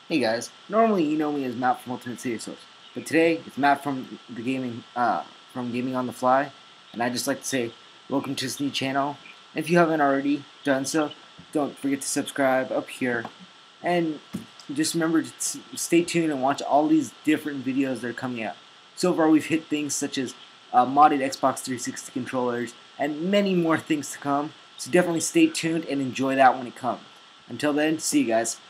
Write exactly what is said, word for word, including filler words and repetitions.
Hey guys, normally you know me as Matt from Ultimatecydiasource, but today it's Matt from the gaming uh, from Gaming on the Fly, and I'd just like to say welcome to this new channel. If you haven't already done so, don't forget to subscribe up here, and just remember to stay tuned and watch all these different videos that are coming out. So far we've hit things such as uh, modded Xbox three sixty controllers and many more things to come, so definitely stay tuned and enjoy that when it comes. Until then, see you guys.